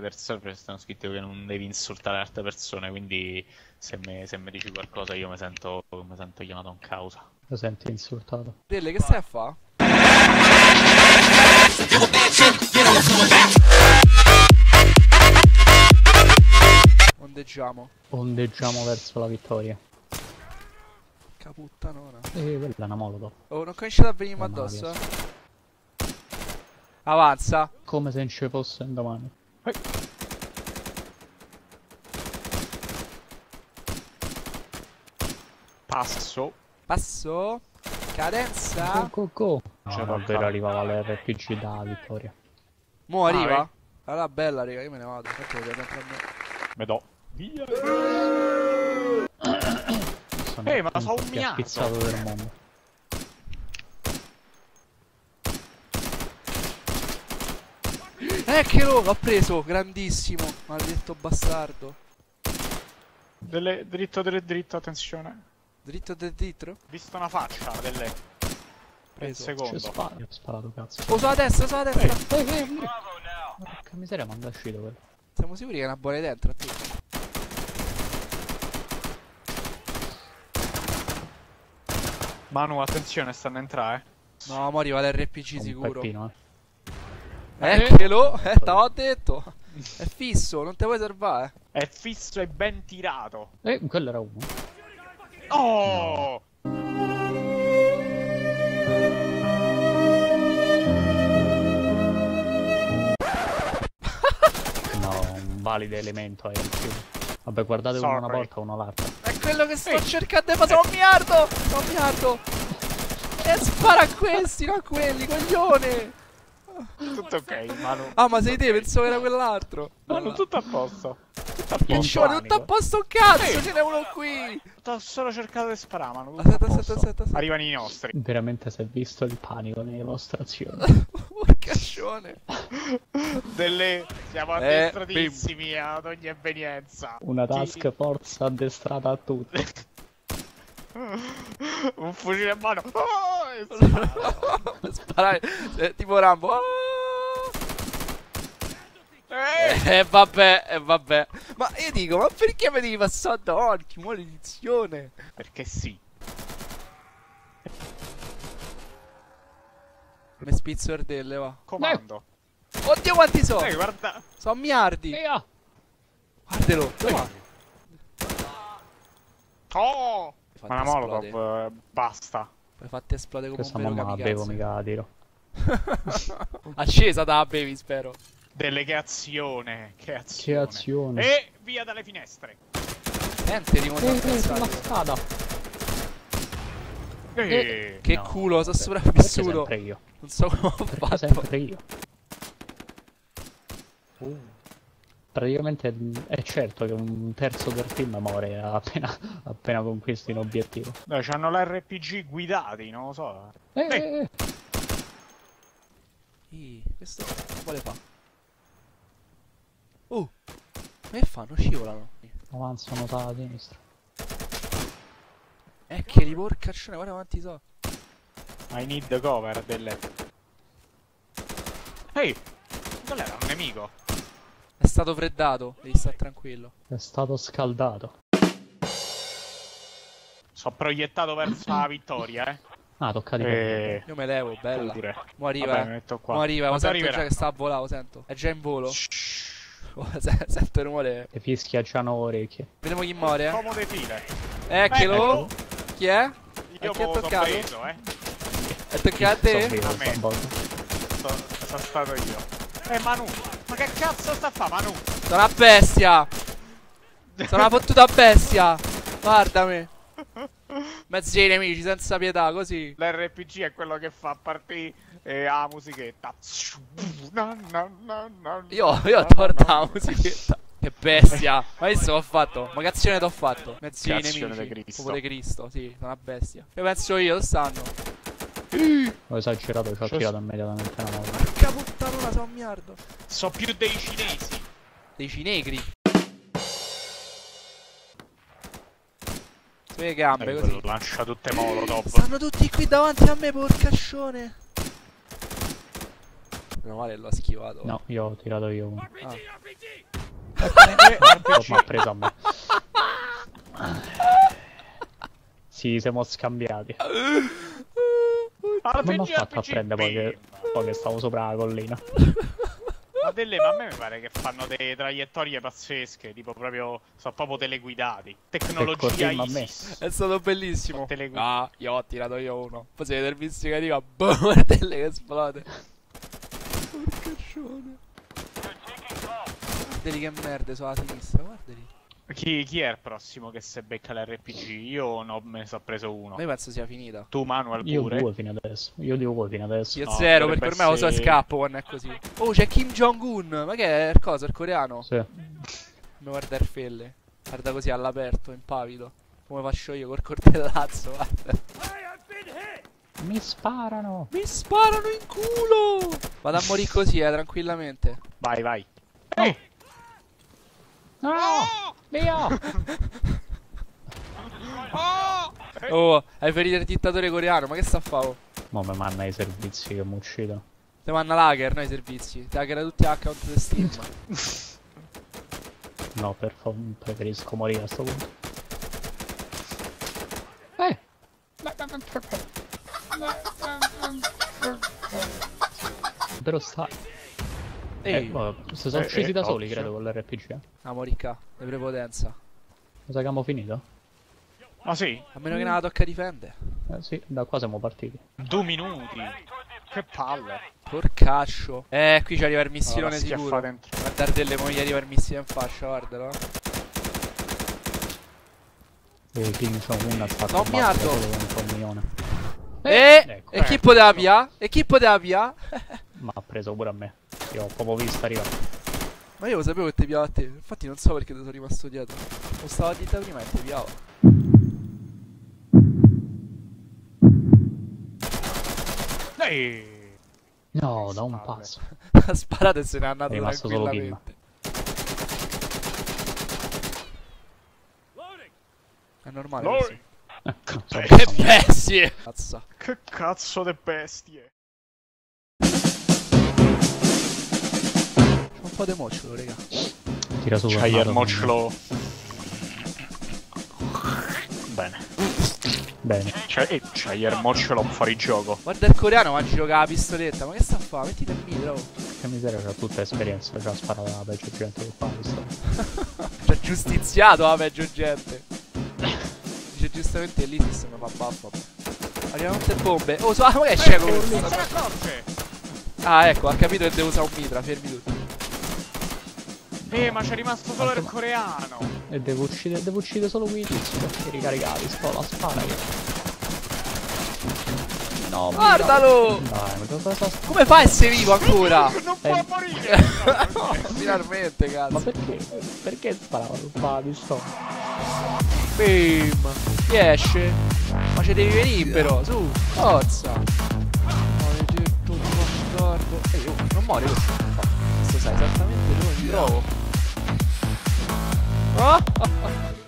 per server stanno scritto che non devi insultare altre persone, quindi se mi dici qualcosa io mi sento chiamato in causa. Lo senti insultato. Delle, che stai a fa? Ondeggiamo. Ondeggiamo verso la vittoria. Caputtanona. Quella è una molotov. Oh, non cominciate a venirmi addosso, Avanza. Come se non ci fosse un domani. Passo. Passo. Cadenza. Go. Cioè, davvero arrivava l'RPG da vittoria. Mo' arriva? Allora bella, raga, io me ne vado. Tanto lo devo mettere a me. Me do. Via. Ma sono un più appizzato del mondo. Che l'ho preso, grandissimo, maledetto bastardo. Dritto, attenzione. Dritto del dritto? Visto una faccia delle. Preso. Secondo. Ho sparato cazzo. Oh, sulla destra, sulla destra. Porca miseria, ma è uscito quello. Siamo sicuri che è una buona idea entra tu. Manu, attenzione, stanno a entrare. No, mo arriva l'RPG Un sicuro. peppino, Eccolo, t'avevo detto. È fisso, non te puoi salvare. È fisso e ben tirato. Quello era uno. Oh! No, un valido elemento hai in più. Vabbè, guardate uno una volta, uno l'altra. È quello che sto cercando di fare. Sono un miliardo. E spara a questi, non a quelli, coglione. Tutto ok, Manu. Ah, ma sei te, pensavo che era quell'altro. Manu, tutto a posto. Tutto a posto. Piccione, tutto a posto un cazzo, ce n'è uno qui. Ho solo cercato di sparare, Manu. Aspetta. Arrivano i nostri. Veramente si è visto il panico nelle vostre azioni. Porcaccione. Siamo addestratissimi ad ogni evenienza. Una task force addestrata a tutti. Un fucile in mano. Sparare tipo Rambo. Vabbè. Ma io dico, ma perché me devi passare davanti? Maledizione. Perché sì. Mi spizzo ardelle, va. Comando. Oddio quanti sono. Guarda. Sono miliardi. Guardalo. Dove? Oh! Ma la molotov basta. Poi fatti esplodere come Questa un vero mamma la kamikaze. bevo mica la tiro. Accesa da bevi, spero. Che azione. Che azione. E via dalle finestre. Niente di sulla strada. Che No, culo, sono vabbè, sopravvissuto. sempre io. Non so come ho fatto. Sempre io. Praticamente è certo che un terzo del team muore appena conquisti un obiettivo. No, c'hanno l'RPG guidati, non lo so. Questo quale fa? Che fanno? Scivolano. Avanzano dalla sinistra. Che li porcaccione, guarda quanti so. I need cover delle. Ehi! Quello era un nemico. È stato freddato, devi stare tranquillo. È stato scaldato. Sono proiettato verso la vittoria, Ah, tocca di più. Io me levo, bella. Pure. Mo arriva, Vabbè, mi metto qua. Mo arriva, lo Quando sento arriverà? già che sta a volare, lo sento. È già in volo. Sento il rumore. Le fischia c'hanno orecchie. Vediamo chi muore, Comode file. Eccolo. Chi è? Io chi ha me lo so toccato? preso, È toccato a te? Sono vivo A me. stavolta. Sono stato io. Manu! Ma che cazzo sta a fa, Manu? Sono una bestia. Sono una fottuta bestia. Guardami. Mezzi nemici senza pietà, così. L'RPG è quello che fa partire la musichetta. Io ho torto la musichetta. Che bestia. Ma visto che ho fatto? Ma che azione t'ho fatto? Mezzi Che azione nemici. di Cristo. Popolo di Cristo, sì, sono una bestia. Che penso io, dove stanno? Ho esagerato, ci ho tirato immediatamente una molla. Porca puttanona, sono un miliardo. So più dei cinesi. Dei cinegri. Sulle gambe, così. Lancia tutte molotov. Stanno tutti qui davanti a me, porcaccione. Meno male l'ho schivato. No, io ho tirato io uno. Ah. Mi ha preso a me. Sì, siamo scambiati. Come mi ha fatto a prendere poi che stavo sopra la collina? Ma a me mi pare che fanno delle traiettorie pazzesche, tipo proprio, sono proprio teleguidati. Tecnologia ISIS. È stato bellissimo. Ah, io ho tirato io uno. Poi si vede il mischio che arriva, boom, martello che esplode. Porcaccione. Guardali che merde sulla sinistra, guardali. Chi è il prossimo che se becca l'RPG? Io no, me ne sono preso uno. Ma io penso sia finita. Tu Manuel Io pure? due fino adesso. Io due fino adesso. Io No, zero, dovrebbe perché ormai lo so essere- scappo quando è così. Oh, c'è Kim Jong-un. Ma che è il coso, il coreano? Sì. Mi guarda il felle. Guarda così all'aperto, impavido. Come faccio io col coltellazzo, guarda. Mi sparano! Mi sparano in culo! Vado a morire così, tranquillamente. Vai, vai. No! Via! Oh, hai ferito il dittatore coreano, ma che sta a fare? Mo' mi manna i servizi che mi uccidono. Ti manna l'hacker, no i servizi. Ti hackera tutti gli account di Steam. No, preferisco morire a sto punto. Però sta... Ehi, si sono uccisi da soli, occhio. credo, con l'RPG. amoricca, di prepotenza. Mi sa che abbiamo finito? Ma sì, A meno che non la tocca difendere. Sì, da qua siamo partiti. 2 minuti. Che palle. Porcaccio. Qui ci arriva il missilone Allora, schiaffa sicuro. dentro. Guardare delle mogli arriva il missile in faccia, guardalo. E Kim Jong-un ha fatto No, miliardo. solo contro un milione. E chi ecco. poteva via? E chi poteva via? Ma ha preso pure a me. Io ho proprio visto arrivare. Ma io lo sapevo che ti piava a te. Infatti non so perché ti sono rimasto dietro. Lo stavo a dita prima e ti piava. Ehi. No, da un Spalle. passo. Ha sparato e se n'è andato È rimasto solo tranquillamente. È normale così. Sono Che bestie! Cazzo. Che cazzo de bestie. C'ho un po' di mocciolo, raga. Tira su C'hai il tornato, mocciolo. Bene. Bene. C'hai il mocciolo fuori gioco. Guarda il coreano, ma gioca la pistoletta. Ma che sta a fare? Mettiti il mitra, oh. Che miseria, c'ha tutta esperienza. Ci ha sparato la peggio gente che fa questo. C'ha giustiziato la peggio gente. Dice giustamente l'ISIS mi fa baffo. Arrivano tutte bombe. Oh, ma che c'è con Non se ne accorge. Ah, ecco, ha capito che devo usare un mitra, fermi tutti. Ma c'è rimasto solo il coreano. E devo uccidere solo quei tizi perché ricaricavi la spada che... No, Guardalo! dai, ma cosa sta... Come fa a essere vivo ancora? Non può morire. Finalmente, Ma cazzo. perché? Perché sparava tutta la pistola? Bim! Riesce? Ma ci devi venire però, su! Forza! Maledetto bastardo! Ehi, oh, non muore questo! Questo sai esattamente dove mi trovo! Ah!